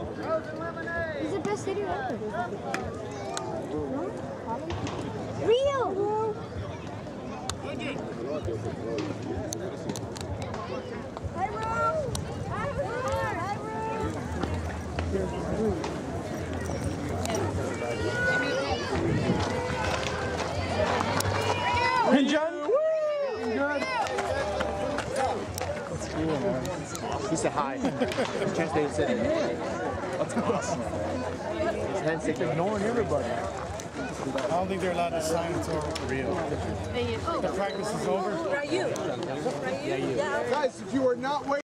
He's the best hitter ever. Ryu! Hi, Ryu! Hyun-jin! Good. That's cool, man. He said hi. Translated said it. That's awesome. Hence, they're ignoring everybody. I don't think they're allowed to sign until Rio. The practice is over. Ryu. Yeah, you. Yeah. Guys, if you are not waiting.